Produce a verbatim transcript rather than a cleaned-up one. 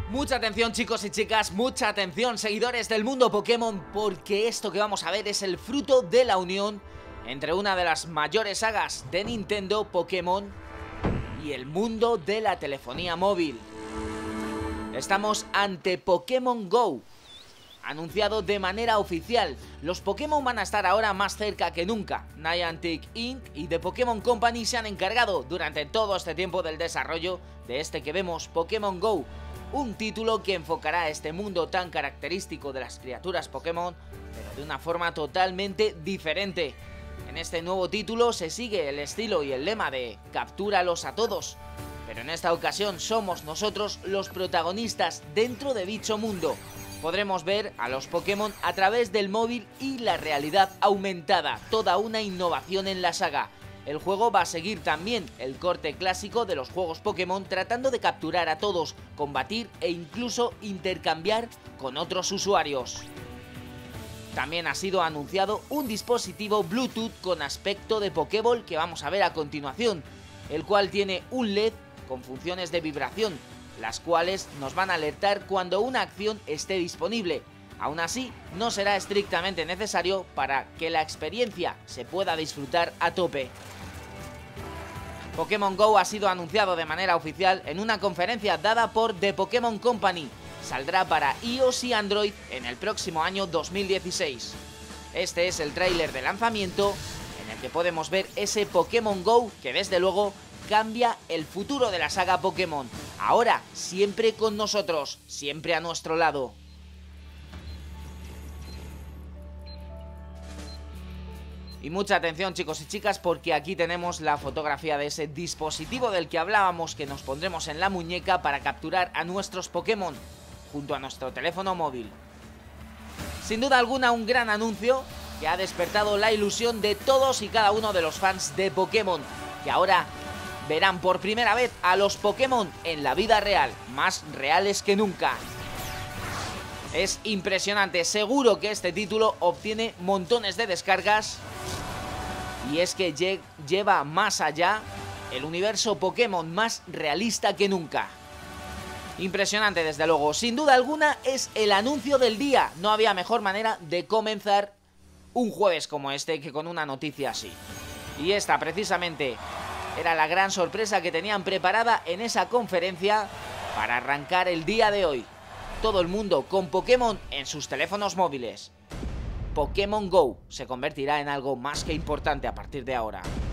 Mucha atención, chicos y chicas, mucha atención, seguidores del mundo Pokémon, porque esto que vamos a ver es el fruto de la unión entre una de las mayores sagas de Nintendo, Pokémon, y el mundo de la telefonía móvil. Estamos ante Pokémon Go, anunciado de manera oficial. Los Pokémon van a estar ahora más cerca que nunca. Niantic incorporated y The Pokémon Company se han encargado durante todo este tiempo del desarrollo de este que vemos, Pokémon Go. Un título que enfocará este mundo tan característico de las criaturas Pokémon, pero de una forma totalmente diferente. En este nuevo título se sigue el estilo y el lema de captúralos a todos, pero en esta ocasión somos nosotros los protagonistas dentro de dicho mundo. Podremos ver a los Pokémon a través del móvil y la realidad aumentada, toda una innovación en la saga. El juego va a seguir también el corte clásico de los juegos Pokémon, tratando de capturar a todos, combatir e incluso intercambiar con otros usuarios. También ha sido anunciado un dispositivo Bluetooth con aspecto de Pokéball que vamos a ver a continuación, el cual tiene un L E D con funciones de vibración, las cuales nos van a alertar cuando una acción esté disponible. Aún así, no será estrictamente necesario para que la experiencia se pueda disfrutar a tope. Pokémon Go ha sido anunciado de manera oficial en una conferencia dada por The Pokémon Company. Saldrá para iOS y Android en el próximo año dos mil dieciséis. Este es el tráiler de lanzamiento en el que podemos ver ese Pokémon Go que desde luego cambia el futuro de la saga Pokémon. Ahora, siempre con nosotros, siempre a nuestro lado. Y mucha atención, chicos y chicas, porque aquí tenemos la fotografía de ese dispositivo del que hablábamos, que nos pondremos en la muñeca para capturar a nuestros Pokémon junto a nuestro teléfono móvil. Sin duda alguna, un gran anuncio que ha despertado la ilusión de todos y cada uno de los fans de Pokémon, que ahora verán por primera vez a los Pokémon en la vida real, más reales que nunca. Es impresionante, seguro que este título obtiene montones de descargas, y es que lle- lleva más allá el universo Pokémon, más realista que nunca. Impresionante, desde luego. Sin duda alguna es el anuncio del día. No había mejor manera de comenzar un jueves como este que con una noticia así. Y esta precisamente era la gran sorpresa que tenían preparada en esa conferencia para arrancar el día de hoy. Todo el mundo con Pokémon en sus teléfonos móviles. Pokémon Go se convertirá en algo más que importante a partir de ahora.